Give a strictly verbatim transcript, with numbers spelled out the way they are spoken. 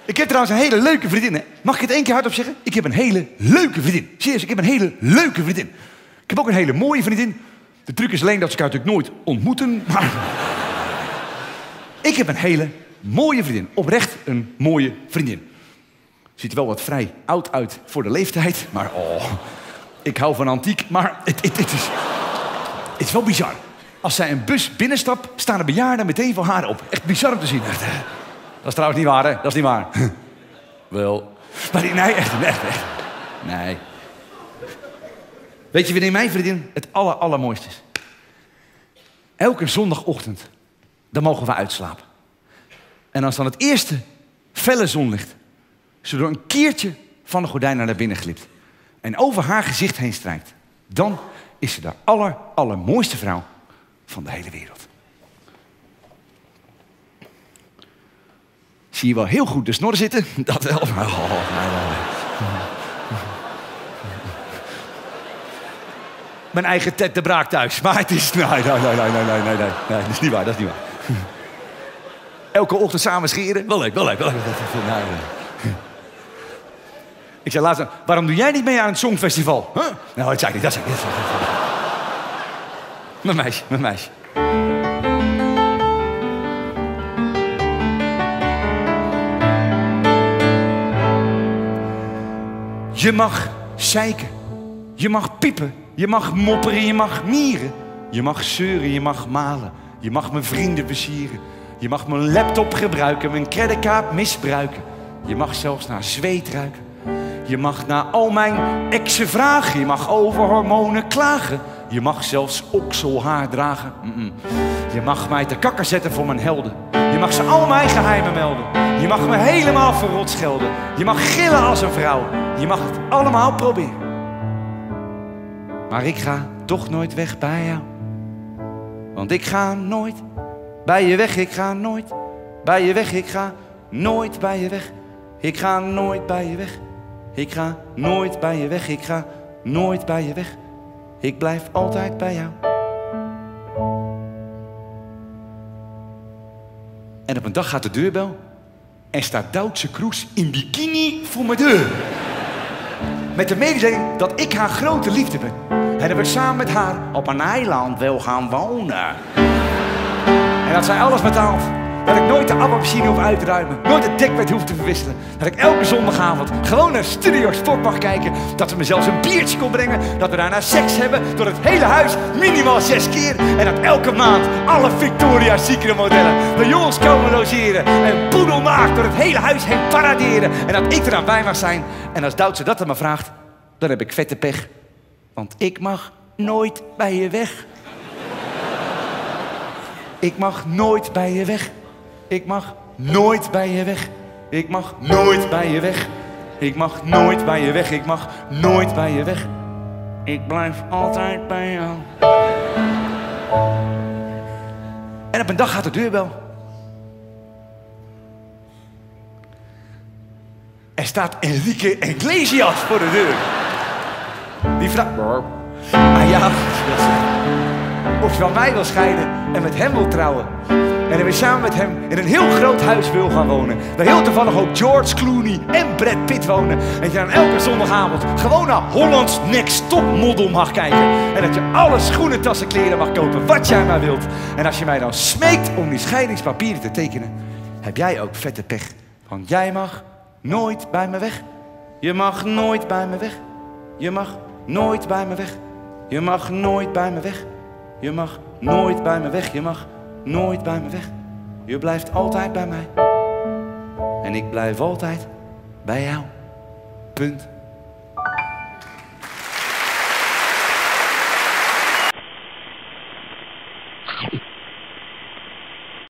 Ik heb trouwens een hele leuke vriendin. Hè? Mag ik het één keer hardop zeggen? Ik heb een hele leuke vriendin. Serieus, ik heb een hele leuke vriendin. Ik heb ook een hele mooie vriendin. De truc is alleen dat ze elkaar natuurlijk nooit ontmoeten. Maar... ik heb een hele mooie vriendin. Oprecht een mooie vriendin. Ziet er wel wat vrij oud uit voor de leeftijd. Maar oh, ik hou van antiek. Maar het, het, het, is, het is wel bizar. Als zij een bus binnenstapt, staan de bejaarden meteen voor haar op. Echt bizar om te zien. Echt, dat is trouwens niet waar, hè? Dat is niet waar. Wel. Maar die, nee, echt, echt, echt. Nee. Weet je wanneer mijn vriendin het aller, allermooiste is? Elke zondagochtend, dan mogen we uitslapen. En als dan het eerste felle zonlicht ze door een keertje van de gordijn naar binnen glipt en over haar gezicht heen strijkt, dan is ze de aller, allermooiste vrouw van de hele wereld. Zie je wel heel goed de snor zitten? Dat wel. Oh, nee, nee, nee. Mijn eigen Ted de Braak thuis. Maar het is... Nee, nee, nee, nee, nee, nee, nee, nee. Nee, dat is niet waar, dat is niet waar. Elke ochtend samen scheren. Wel leuk, wel leuk, wel leuk. Nee, nee. Ik zei laatst, waarom doe jij niet mee aan het Songfestival? Huh? Nou, dat zei ik niet, dat zei ik niet. Mijn meisje, mijn meisje. Je mag zeiken, je mag piepen, je mag mopperen, je mag mieren. Je mag zeuren, je mag malen, je mag mijn vrienden versieren. Je mag mijn laptop gebruiken, mijn creditcard misbruiken. Je mag zelfs naar zweet ruiken. Je mag naar al mijn exen vragen, je mag over hormonen klagen. Je mag zelfs okselhaar dragen. Mm-mm. Je mag mij te kakker zetten voor mijn helden. Je mag ze al mijn geheimen melden. Je mag me helemaal verrot schelden. Je mag gillen als een vrouw. Je mag het allemaal proberen. Maar ik ga toch nooit weg bij jou. Want ik ga nooit bij je weg. Ik ga nooit bij je weg. Ik ga nooit bij je weg. Ik ga nooit bij je weg. Ik ga nooit bij je weg. Ik ga nooit bij je weg. Ik blijf altijd bij jou. En op een dag gaat de deurbel en staat Duitse Kroes in bikini voor mijn deur. Met de mededeling dat ik haar grote liefde ben. En dat ik samen met haar op een eiland wil gaan wonen. En dat zij alles betaalt. Dat ik nooit de afwasmachine hoef uit te ruimen. Nooit het dekbed hoef te verwisselen. Dat ik elke zondagavond gewoon naar Studio Sport mag kijken. Dat ze me zelfs een biertje kon brengen. Dat we daarna seks hebben door het hele huis minimaal zes keer. En dat elke maand alle Victoria's Secret modellen bij jongens komen logeren. En poedelmaagd door het hele huis heen paraderen. En dat ik eraan bij mag zijn. En als Duitse dat aan me vraagt, dan heb ik vette pech. Want ik mag nooit bij je weg. Ik mag nooit bij je weg. Ik mag nooit bij je weg. Ik mag nooit bij je weg. Ik mag nooit bij je weg. Ik mag nooit bij je weg. Ik blijf altijd bij jou. En op een dag gaat de deurbel. Er staat Enrique Iglesias voor de deur. Die vraagt... Ah ja, of je van mij wil scheiden en met hem wil trouwen. En dat we samen met hem in een heel groot huis wil gaan wonen. Waar heel toevallig ook George Clooney en Brad Pitt wonen. En dat je dan elke zondagavond gewoon naar Holland's Next Top Model mag kijken. En dat je alle schoenen, tassen, kleren mag kopen wat jij maar wilt. En als je mij dan smeekt om die scheidingspapieren te tekenen, heb jij ook vette pech. Want jij mag nooit bij me weg. Je mag nooit bij me weg. Je mag nooit bij me weg. Je mag nooit bij me weg. Je mag nooit bij me weg. Je mag nooit bij me weg. Je blijft altijd bij mij. En ik blijf altijd bij jou. Punt.